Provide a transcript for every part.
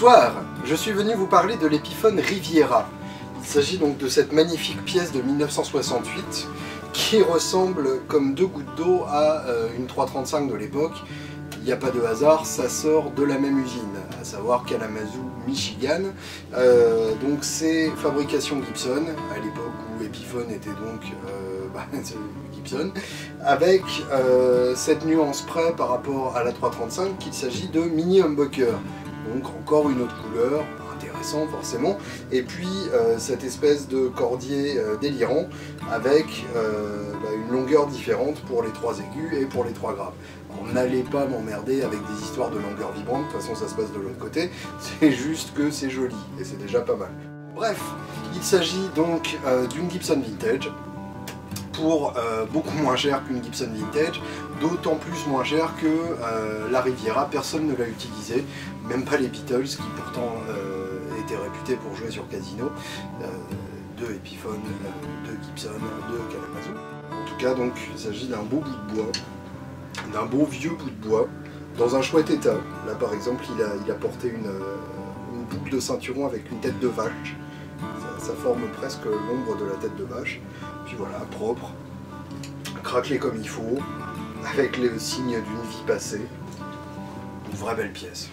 Bonsoir, je suis venu vous parler de l'Epiphone Riviera. Il s'agit donc de cette magnifique pièce de 1968 qui ressemble comme deux gouttes d'eau à une 335 de l'époque. Il n'y a pas de hasard, ça sort de la même usine, à savoir Kalamazoo, Michigan. Donc c'est fabrication Gibson, à l'époque où Epiphone était donc Gibson, avec cette nuance près par rapport à la 335 qu'il s'agit de mini humbucker. Donc encore une autre couleur, intéressant forcément, et puis cette espèce de cordier délirant avec une longueur différente pour les 3 aigus et pour les 3 graves. Alors n'allez pas m'emmerder avec des histoires de longueur vibrante, de toute façon ça se passe de l'autre côté, c'est juste que c'est joli, et c'est déjà pas mal. Bref, il s'agit donc d'une Gibson Vintage, pour beaucoup moins cher qu'une Gibson Vintage, d'autant plus moins cher que la Riviera. Personne ne l'a utilisée, même pas les Beatles qui pourtant étaient réputés pour jouer sur Casino, de Epiphone, de Gibson, de Kalamazoo. En tout cas donc il s'agit d'un beau bout de bois, d'un beau vieux bout de bois, dans un chouette état. Là par exemple il a porté une boucle de ceinturon avec une tête de vache. Ça forme presque l'ombre de la tête de vache. Puis voilà, propre, craquelé comme il faut, avec les signes d'une vie passée. Une vraie belle pièce.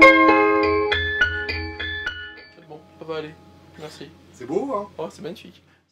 Allez, merci. C'est beau, hein? Oh, c'est magnifique.